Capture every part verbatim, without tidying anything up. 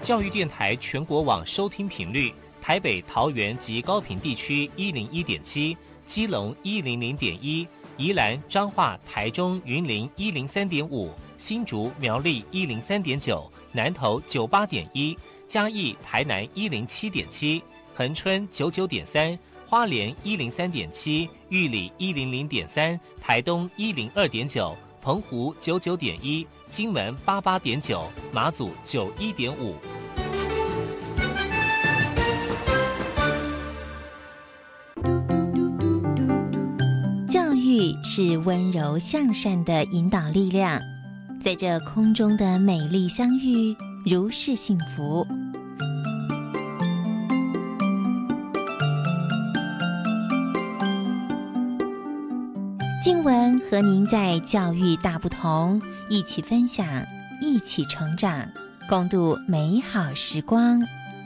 教育电台全国网收听频率：台北、桃园及高屏地区一零一点七，基隆一零零点一，宜兰、彰化、台中、云林一零三点五，新竹、苗栗一零三点九，南投九八点一，嘉义、台南一零七点七，恒春九九点三，花莲一零三点七，玉里一零零点三，台东一零二点九，澎湖九九点一，金门八八点九，马祖九一点五。 教育是温柔向善的引导力量，在这空中的美丽相遇，如是幸福。静雯和您在教育大不同，一起分享，一起成长，共度美好时光。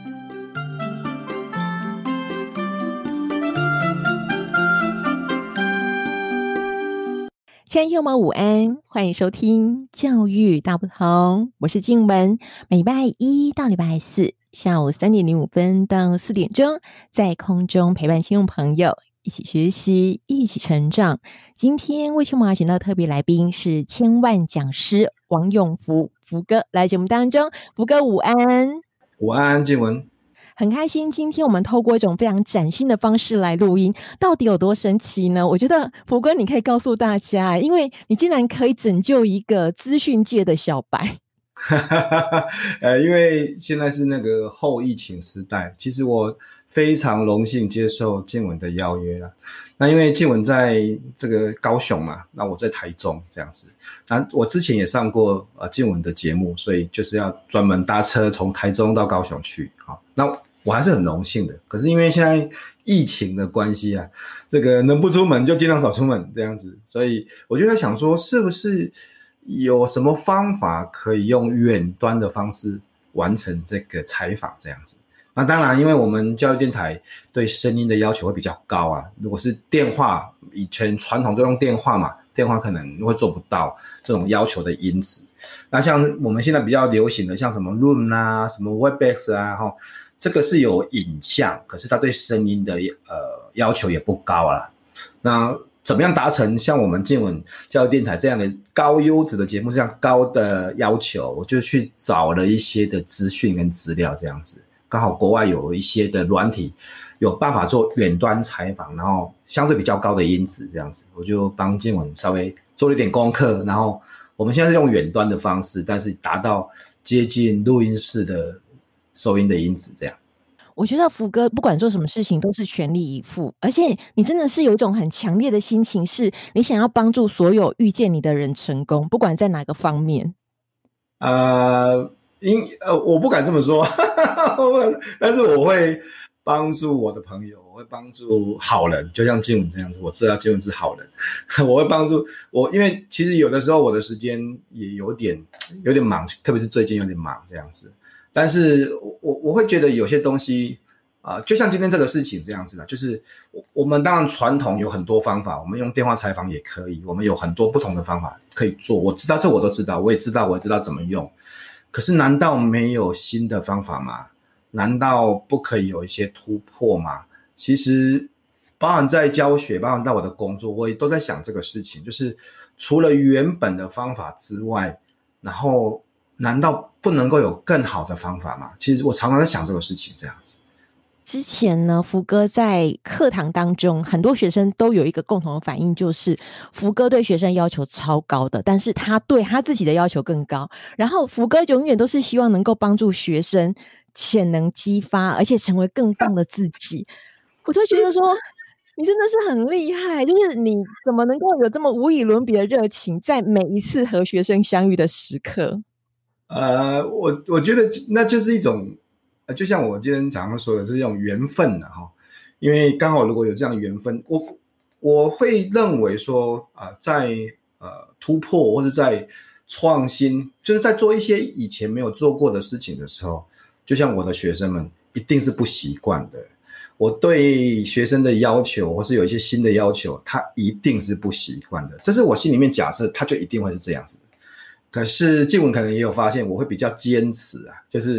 亲爱的友们午安，欢迎收听教育大不同，我是静雯。每礼拜一到礼拜四下午三点零五分到四点钟，在空中陪伴听众朋友一起学习，一起成长。今天为亲们请到特别来宾是千万讲师王永福福哥来节目当中。福哥午安。 午安，静雯。 很开心今天我们透过一种非常崭新的方式来录音，到底有多神奇呢？我觉得福哥你可以告诉大家，因为你竟然可以拯救一个资讯界的小白。 呃，因为现在是那个后疫情时代，其实我非常荣幸接受静雯的邀约啦。那因为静雯在这个高雄嘛，那我在台中这样子。那我之前也上过呃静雯的节目，所以就是要专门搭车从台中到高雄去。好，那我还是很荣幸的。可是因为现在疫情的关系啊，这个能不出门就尽量少出门这样子，所以我就在想说，是不是有什么方法可以用远端的方式完成这个采访这样子。那当然因为我们教育电台对声音的要求会比较高啊，如果是电话，以前传统就用电话嘛，电话可能会做不到这种要求的音质。那像我们现在比较流行的像什么 Zoom 啊，什么 Webex 啊，这个是有影像，可是它对声音的呃要求也不高啦。那怎么样达成像我们静雯教育电台这样的高优质的节目，这样高的要求，我就去找了一些的资讯跟资料这样子。刚好国外有一些的软体有办法做远端采访，然后相对比较高的音质这样子，我就帮静雯稍微做了一点功课，然后我们现在是用远端的方式，但是达到接近录音室的收音的音质这样。 我觉得福哥不管做什么事情都是全力以赴，而且你真的是有一种很强烈的心情，是你想要帮助所有遇见你的人成功，不管在哪个方面。 呃，因呃，我不敢这么说，但是我会帮助我的朋友，我会帮助好人，就像静雯这样子，我知道静雯是好人，我会帮助我，因为其实有的时候我的时间也有点有点忙，特别是最近有点忙这样子。但是我我会觉得有些东西啊、呃，就像今天这个事情这样子的，就是我我们当然传统有很多方法，我们用电话采访也可以，我们有很多不同的方法可以做。我知道这我都知道，我也知道我也知道怎么用。可是难道没有新的方法吗？难道不可以有一些突破吗？其实包含在教学，包含到我的工作，我也都在想这个事情，就是除了原本的方法之外，然后难道不能够有更好的方法吗？其实我常常在想这个事情这样子。 之前呢，福哥在课堂当中，很多学生都有一个共同的反应，就是福哥对学生要求超高的，但是他对他自己的要求更高。然后福哥永远都是希望能够帮助学生潜能激发，而且成为更棒的自己。我就觉得说，你真的是很厉害，就是你怎么能够有这么无以伦比的热情，在每一次和学生相遇的时刻？ 呃，我我觉得那就是一种，呃，就像我今天常常说的，是一种缘分的哈。因为刚好如果有这样的缘分，我我会认为说，啊、呃，在呃突破或者在创新，就是在做一些以前没有做过的事情的时候，就像我的学生们一定是不习惯的。我对学生的要求，或是有一些新的要求，他一定是不习惯的。这是我心里面假设，他就一定会是这样子的。可是静雯可能也有发现，我会比较坚持啊，就是就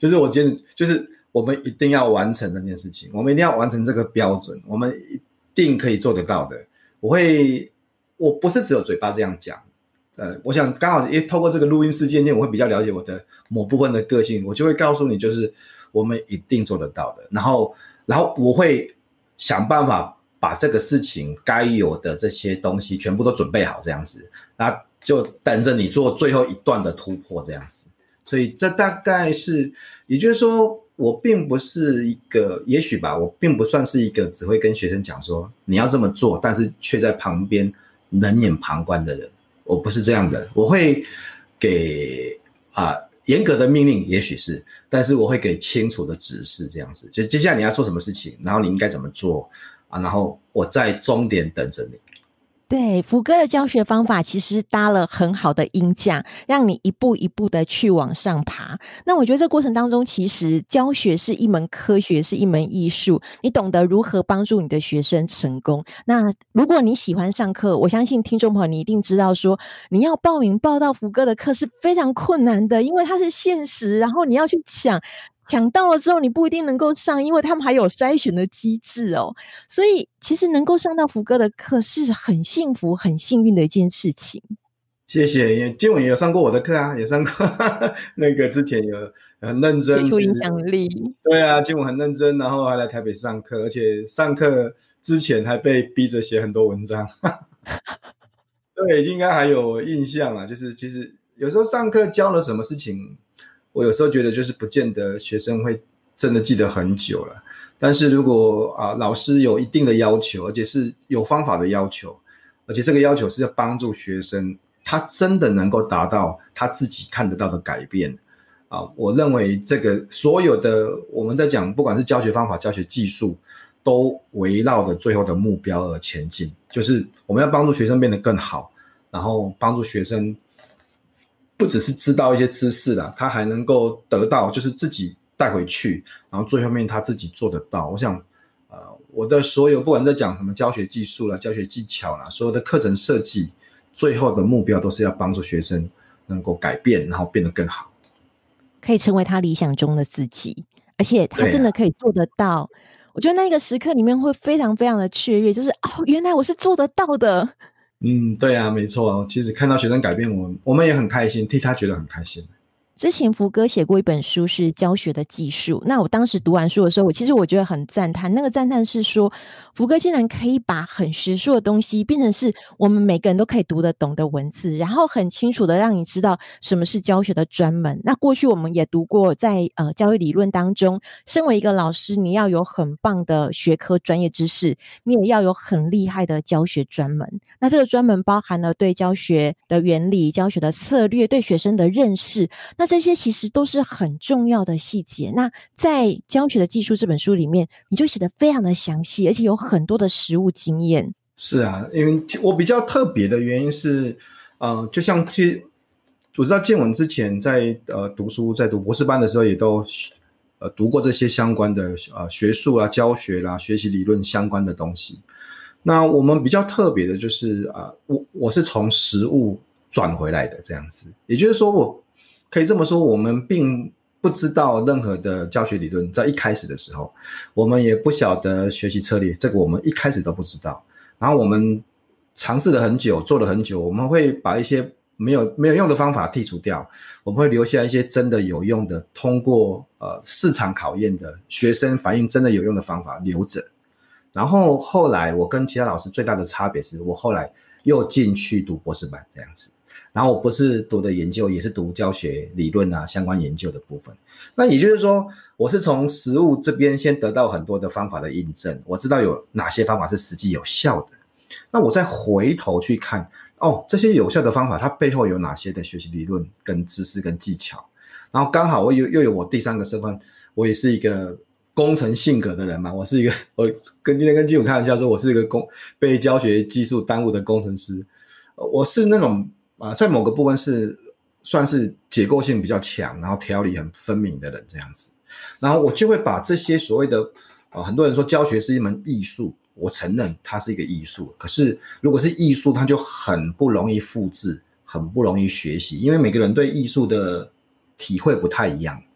就是我坚持，就是我们一定要完成这件事情，我们一定要完成这个标准，我们一定可以做得到的。我会，我不是只有嘴巴这样讲，呃，我想刚好也透过这个录音事件，我会比较了解我的某部分的个性，我就会告诉你，就是我们一定做得到的。然后，然后我会想办法把这个事情该有的这些东西全部都准备好，这样子，那就等着你做最后一段的突破，这样子。所以这大概是，也就是说，我并不是一个，也许吧，我并不算是一个只会跟学生讲说你要这么做，但是却在旁边冷眼旁观的人。我不是这样的，我会给啊严格的命令，也许是，但是我会给清楚的指示，这样子，就接下来你要做什么事情，然后你应该怎么做啊，然后我在终点等着你。 对，福哥的教学方法其实搭了很好的音架，让你一步一步的去往上爬。那我觉得这过程当中，其实教学是一门科学，是一门艺术，你懂得如何帮助你的学生成功。那如果你喜欢上课，我相信听众朋友你一定知道说，你要报名报到福哥的课是非常困难的，因为它是限时，然后你要去抢抢到了之后你不一定能够上，因为他们还有筛选的机制哦。所以其实能够上到福哥的课是很幸福很幸运的一件事情。 谢谢，建文也有上过我的课啊，也上过那个之前有很认真， 接触影响力。 对啊，建文很认真，然后还来台北上课，而且上课之前还被逼着写很多文章对，应该还有印象啊，就是其实有时候上课教了什么事情，我有时候觉得就是不见得学生会真的记得很久了，但是如果啊老师有一定的要求，而且是有方法的要求，而且这个要求是要帮助学生他真的能够达到他自己看得到的改变啊，我认为这个所有的我们在讲不管是教学方法教学技术都围绕着最后的目标而前进，就是我们要帮助学生变得更好，然后帮助学生不只是知道一些知识啦，他还能够得到就是自己带回去，然后最后面他自己做得到。我想呃，我的所有不管在讲什么教学技术啦教学技巧啦，所有的课程设计最后的目标都是要帮助学生能够改变，然后变得更好， 可以成为他理想中的自己，而且他真的可以做得到、啊、我觉得那个时刻里面会非常非常的雀跃，就是哦，原来我是做得到的。 嗯，对啊，没错，其实看到学生改变，我们我们也很开心，替他觉得很开心。 之前福哥写过一本书是教学的技术，那我当时读完书的时候，我其实我觉得很赞叹，那个赞叹是说福哥竟然可以把很学术的东西变成是我们每个人都可以读得懂的文字，然后很清楚的让你知道什么是教学的专门。那过去我们也读过在呃教育理论当中，身为一个老师你要有很棒的学科专业知识，你也要有很厉害的教学专门，那这个专门包含了对教学的原理、教学的策略、对学生的认识，那这些其实都是很重要的细节。那在教学的技术这本书里面，你就写得非常的详细，而且有很多的实务经验。 是啊，因为我比较特别的原因是呃，就像其实我知道建文之前在呃读书在读博士班的时候也都呃读过这些相关的呃学术啊教学啦学习理论相关的东西。那我们比较特别的就是啊、呃，我我是从实务转回来的这样子，也就是说我可以这么说，我们并不知道任何的教学理论，在一开始的时候，我们也不晓得学习策略，这个我们一开始都不知道。然后我们尝试了很久，做了很久，我们会把一些没有没有用的方法剔除掉，我们会留下一些真的有用的，通过呃市场考验的学生反映真的有用的方法留着。然后后来我跟其他老师最大的差别是我后来又进去读博士班这样子。然后我不是读的研究，也是读教学理论啊相关研究的部分。那也就是说，我是从实务这边先得到很多的方法的印证，我知道有哪些方法是实际有效的。那我再回头去看，哦，这些有效的方法它背后有哪些的学习理论跟知识跟技巧。然后刚好我又又有我第三个身份，我也是一个工程性格的人嘛，我是一个我跟今天跟金武开玩笑说，我是一个工被教学技术耽误的工程师。我是那种啊、呃，在某个部分是算是结构性比较强，然后条理很分明的人这样子。然后我就会把这些所谓的呃，很多人说教学是一门艺术，我承认它是一个艺术。可是如果是艺术，它就很不容易复制，很不容易学习，因为每个人对艺术的体会不太一样。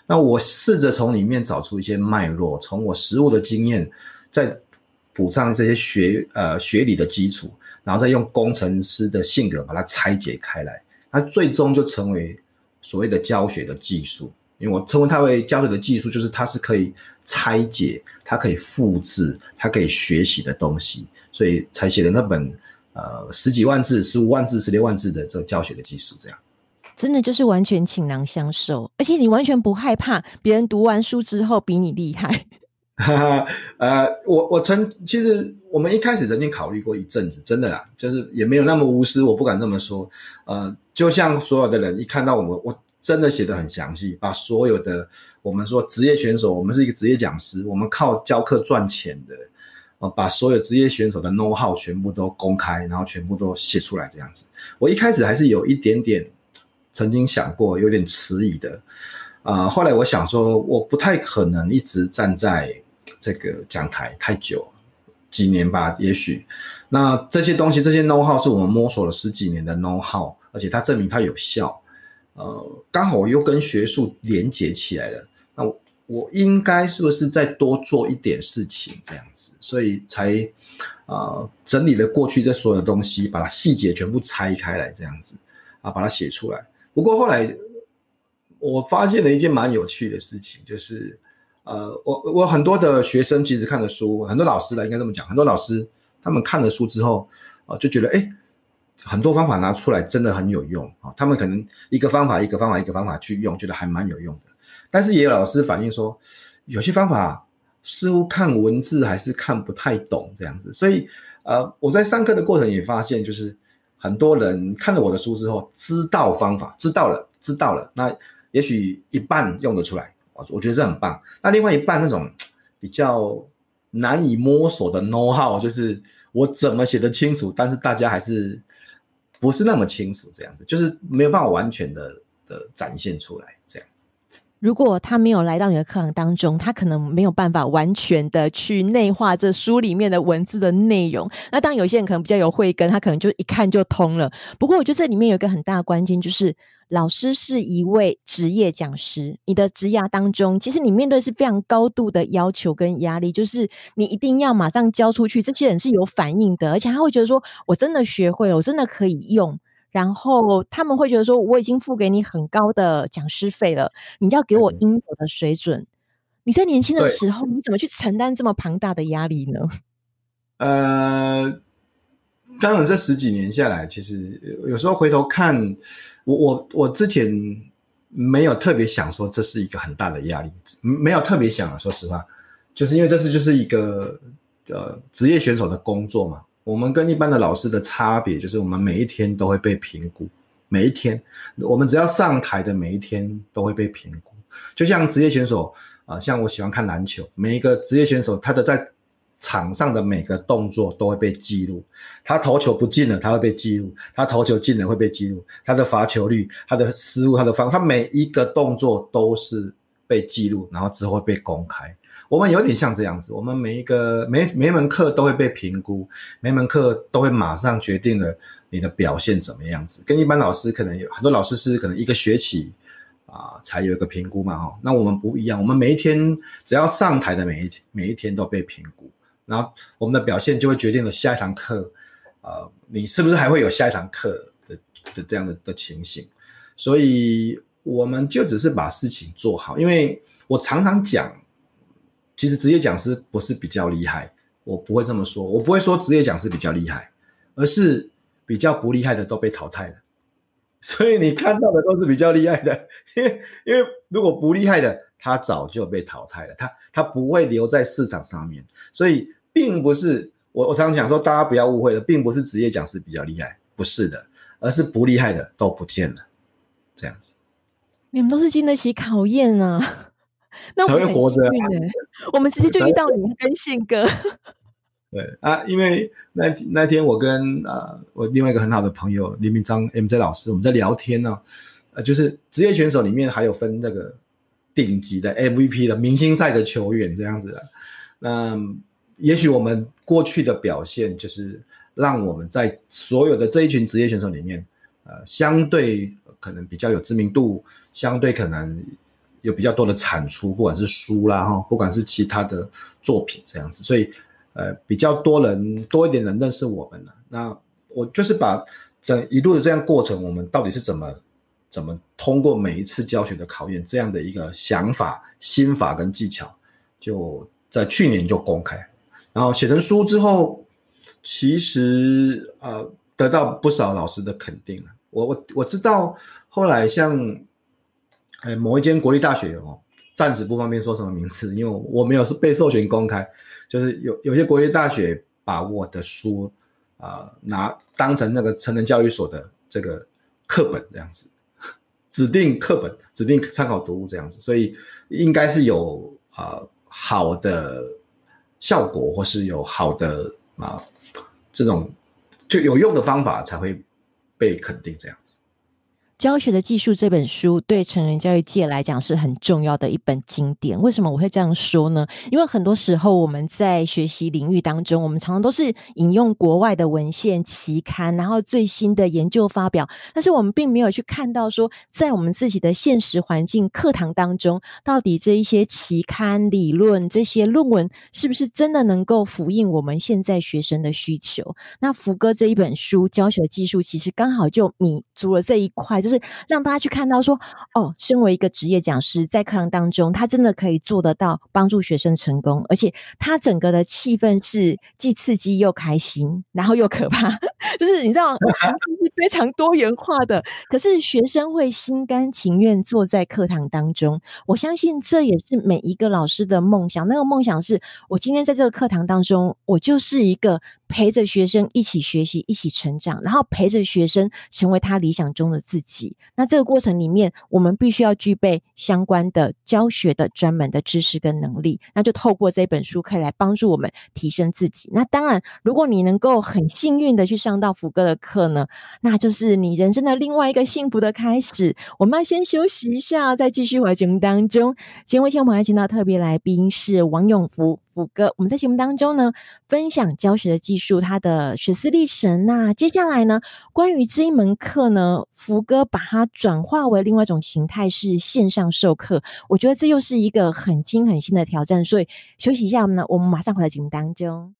那我试着从里面找出一些脉络，从我实务的经验再补上这些学呃学理的基础，然后再用工程师的性格把它拆解开来，它最终就成为所谓的教学的技术。因为我称为它为教学的技术，就是它是可以拆解，它可以复制，它可以学习的东西，所以才写的那本呃十几万字、十五万字、十六万字的这个教学的技术，这样。 真的就是完全倾囊相授，而且你完全不害怕别人读完书之后比你厉害。 呃，我我曾其实我们一开始曾经考虑过一阵子，真的啦，就是也没有那么无私，我不敢这么说。呃，就像所有的人一看到我们，我真的写得很详细，把所有的我们说职业选手，我们是一个职业讲师，我们靠教课赚钱的，呃，把所有职业选手的 know how 全部都公开，然后全部都写出来这样子。我一开始还是有一点点曾经想过，有点迟疑的。呃，后来我想说，我不太可能一直站在这个讲台太久，几年吧，也许。那这些东西，这些 know how 是我们摸索了十几年的 know how， 而且它证明它有效。呃，刚好我又跟学术连结起来了，那 我, 我应该是不是再多做一点事情这样子，所以才呃整理了过去这所有的东西，把它细节全部拆开来这样子啊，把它写出来。不过后来我发现了一件蛮有趣的事情，就是呃，我我很多的学生其实看了书，很多老师啦应该这么讲，很多老师他们看了书之后，呃，就觉得哎。很多方法拿出来真的很有用，他们可能一个方法一个方法一个方法去用，觉得还蛮有用的。但是也有老师反映说，有些方法似乎看文字还是看不太懂这样子。所以呃，我在上课的过程也发现，就是很多人看了我的书之后，知道方法，知道了，知道了，那也许一半用得出来，我觉得这很棒。那另外一半那种比较难以摸索的 know how， 就是我怎么写得清楚，但是大家还是不是那么清楚，这样子就是没有办法完全的的展现出来这样子。 如果他没有来到你的课堂当中，他可能没有办法完全的去内化这书里面的文字的内容。那当然有些人可能比较有慧根，他可能就一看就通了。不过我觉得这里面有一个很大的关键，就是老师是一位职业讲师，你的职涯当中其实你面对是非常高度的要求跟压力，就是你一定要马上交出去，这些人是有反应的，而且他会觉得说我真的学会了，我真的可以用，然后他们会觉得说我已经付给你很高的讲师费了，你要给我应有的水准。你在年轻的时候你怎么去承担这么庞大的压力呢？ 呃，当然这十几年下来，其实有时候回头看，我我我之前没有特别想说这是一个很大的压力，没有特别想，说实话，就是因为这是就是一个呃职业选手的工作嘛。我们跟一般的老师的差别就是我们每一天都会被评估，每一天我们只要上台的每一天都会被评估。就像职业选手啊、呃，像我喜欢看篮球，每一个职业选手他的在场上的每个动作都会被记录，他投球不进了他会被记录，他投球进了会被记录，他的罚球率，他的失误，他的方，他每一个动作都是被记录，然后之后会被公开。我们有点像这样子，我们每一个每每一门课都会被评估，每一门课都会马上决定了你的表现怎么样子。跟一般老师可能有很多老师是可能一个学期啊、呃、才有一个评估嘛齁，那我们不一样，我们每一天只要上台的每一每一天都被评估，然后我们的表现就会决定了下一堂课呃你是不是还会有下一堂课的的这样的的情形。所以我们就只是把事情做好，因为我常常讲其实职业讲师不是比较厉害，我不会这么说，我不会说职业讲师比较厉害，而是比较不厉害的都被淘汰了。所以你看到的都是比较厉害的，因为因为如果不厉害的他早就被淘汰了，他他不会留在市场上面。所以并不是我我常常讲说大家不要误会了，并不是职业讲师比较厉害，不是的，而是不厉害的都不见了，这样子。 你们都是经得起考验啊。那我们很幸运耶、欸、我们直接就遇到你跟宪哥。 对啊，因为那那天我跟呃我另外一个很好的朋友林明章 M J 老师，我们在聊天呢、啊，呃就是职业选手里面还有分那个顶级的 M V P 的明星赛的球员这样子的。那也许我们过去的表现就是让我们在所有的这一群职业选手里面，呃相对可能比较有知名度，相对可能有比较多的产出，不管是书啦哈，不管是其他的作品这样子，所以呃比较多人多一点人认识我们了。那我就是把整一路的这样过程，我们到底是怎么怎么通过每一次教学的考验，这样的一个想法、心法跟技巧，就在去年就公开，然后写成书之后，其实呃得到不少老师的肯定了。我我我知道后来像呃某一间国立大学哦，暂时不方便说什么名字，因为我没有是被授权公开，就是有有些国立大学把我的书啊、呃、拿当成那个成人教育所的这个课本这样子，指定课本、指定参考读物这样子，所以应该是有啊、呃、好的效果，或是有好的啊、呃、这种就有用的方法才会被肯定这样子。 教学的技术这本书对成人教育界来讲是很重要的一本经典。为什么我会这样说呢？因为很多时候我们在学习领域当中，我们常常都是引用国外的文献期刊，然后最新的研究发表，但是我们并没有去看到说在我们自己的现实环境课堂当中，到底这一些期刊理论这些论文是不是真的能够符应我们现在学生的需求。那福哥这一本书教学技术其实刚好就弥足了这一块，就是让大家去看到说，哦，身为一个职业讲师，在课堂当中他真的可以做得到帮助学生成功，而且他整个的气氛是既刺激又开心，然后又可怕，就是你知道情绪是非常多元化的，可是学生会心甘情愿坐在课堂当中。我相信这也是每一个老师的梦想，那个梦想是我今天在这个课堂当中，我就是一个陪着学生一起学习一起成长，然后陪着学生成为他理想中的自己。那这个过程里面我们必须要具备相关的教学的专门的知识跟能力，那就透过这本书可以来帮助我们提升自己。那当然如果你能够很幸运的去上到福哥的课呢，那就是你人生的另外一个幸福的开始。我们要先休息一下，再继续回节目当中。今天为我们还请到特别来宾是王永福福哥，我们在节目当中呢分享教学的技术，他的学思历程。那接下来呢，关于这一门课呢，福哥把它转化为另外一种形态，是线上授课。我觉得这又是一个很新很新的挑战，所以休息一下呢，我们马上回到节目当中。